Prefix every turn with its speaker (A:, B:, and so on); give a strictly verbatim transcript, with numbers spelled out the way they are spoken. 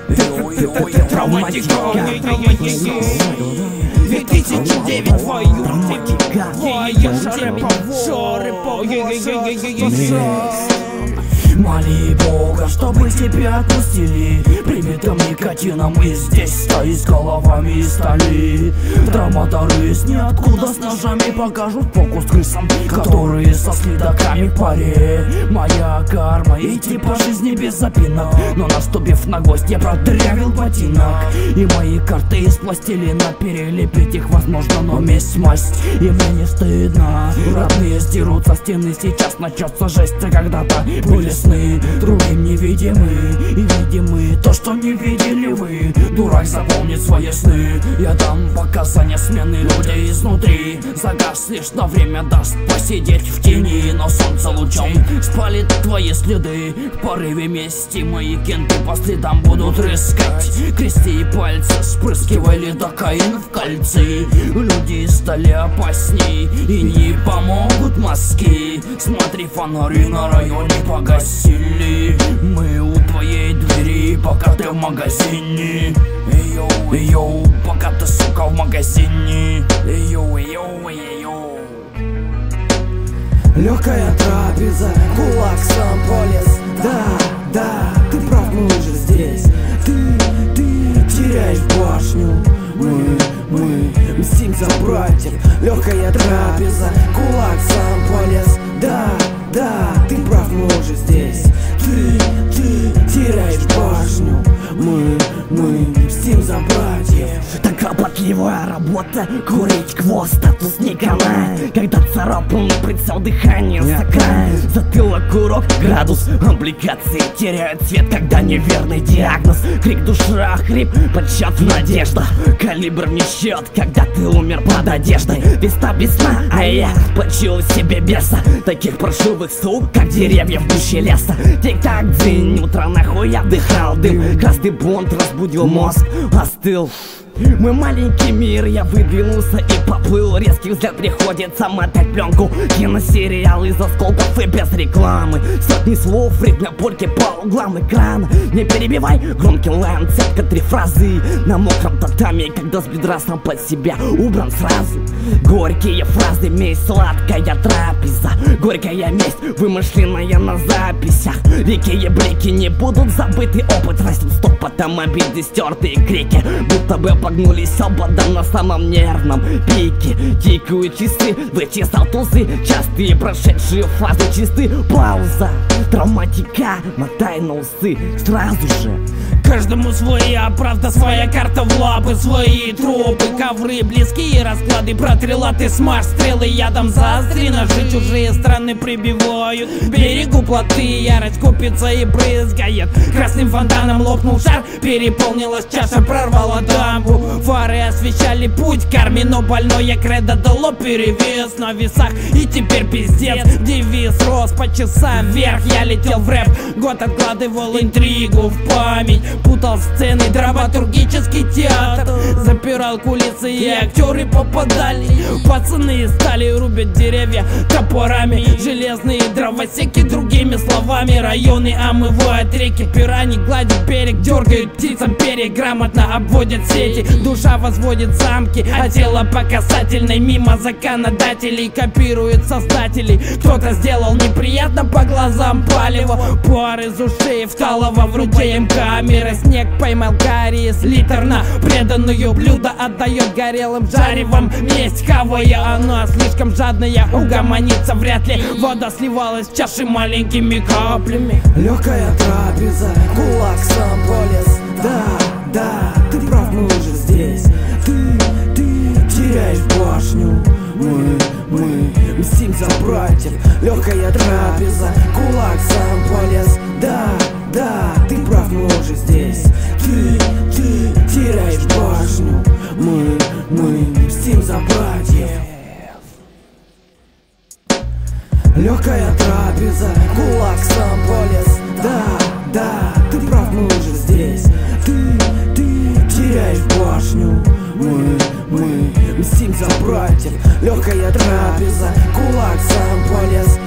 A: Травматика. две тысячи девять твою.
B: Моли Бога, чтобы тебя отпустили прибитым никотином и здесь стоит с головами из стали. Травматоры с ниоткуда с ножами покажут фокус крысам, которые со следаками в паре. Моя карма идти по жизни без запинок, но наступив на гвоздь я продырявил ботинок. И мои карты из пластилина, перелепить их возможно, но месть масть. И мне не стыдно, родные сдерут со стены. Сейчас начнется жесть, а когда-то были сны другим невидимы и видимы то, что не видели вы. Дурак запомнит свои сны. Я дам показания смены, люди изнутри загас лишь на время даст посидеть в тени, но солнце лучом спалит твои следы. В порыве мести мои кенты по следам будут рыскать. Крести пальцы, спрыскивай лидокаин в кольцы. Люди стали опасней и не помогут мазки. Смотри, фонари на районе погасили. Мы у твоей двери, пока ты в магазине. Йоу, йоу, пока ты, сука, в магазине. Йоу, йоу, йоу.
C: Легкая трапеза, кулак сам полез. Да, да, ты прав, мы уже здесь. Ты, ты теряешь башню. Мы, мы мстим за братьев. Легкая трапеза, кулак сам полез. Да, да, ты прав, мы уже здесь. Ты, ты теряешь башню. Мы, мы мстим за братьев.
B: Так кропотливая работа, курить хвост, статус не канает. Когда царапан прицел дыхания сакает. Затылок урок, градус облигации теряют цвет, когда неверный диагноз. Крик души, хрип, подсчет, надежда. Калибр не счет, когда ты умер под одеждой. Весна без сна, а я почуял в себе беса. Таких паршивых сук, как деревья в гуще леса. Тик-так, дзынь, утро нахуй я вдыхал дым. Красный бунт разбудил мозг, остыл. Мой маленький мир, я выдвинулся и поплыл. Резкий взгляд приходится мотать пленку. Киносериал из осколков и без рекламы. Сотни слов, ритм польки по углам экрана. Не перебивай, громкий лайн, цепка, три фразы. На мокром татами, когда с бедра сам под себя убран сразу. Горькие фразы, месть, сладкая трапеза. Горькая месть, вымышленная на записях. Дикие блики не будут забыты. Опыт растет стопотом, обиды, стертые крики. Будто бы погнулись обода на самом нервном пике. Тикают часы, вычесал тузы. Частые прошедшие фазы чисты. Пауза, травматика, мотай на усы сразу же.
A: Каждому своя правда, своя карта в лапы, свои трупы, ковры, близкие расклады, протрелаты, смажь, стрелы ядом заостри, ножи чужие страны прибивают к берегу плоты, ярость купится и брызгает. Красным фонтаном лопнул шар, переполнилась чаша, прорвала дамбу. Фары освещали путь к армии, но больное кредо дало перевес на весах. И теперь пиздец, девиз рос по часам вверх. Я летел в рэп, год откладывал интригу в память. Путал сцены, драматургический театр. Запирал кулисы и актеры попадали. Пацаны стали рубят деревья топорами. Железные дровосеки, другими словами. Районы омывают реки, пирани гладят берег. Дергают птицам перья, грамотно обводят сети. Душа возводит замки, а тело по касательной. Мимо законодателей копирует создателей. Кто-то сделал неприятно по глазам палево. Пар из ушей вкалова в руке им камеры. Снег поймал кариес, литр на преданную блюдо отдает горелым жаревом. Месть хавая, она слишком жадная, угомониться вряд ли. Вода сливалась в чаши маленькими каплями.
C: Легкая трапеза, кулак сам полез. Да, да, ты прав, мы уже здесь. Ты, ты теряешь башню. Мы, мы мстим за братьев. Легкая трапеза, кулак сам полез. Да, да, ты прав, мы уже здесь. Ты, ты теряешь башню. Мы, мы мстим за братьев. Легкая трапеза, кулак сам полез. Да, да, ты прав, мы уже здесь. Ты, ты теряешь башню. Мы, мы мстим за братьев. Легкая трапеза, кулак сам полез.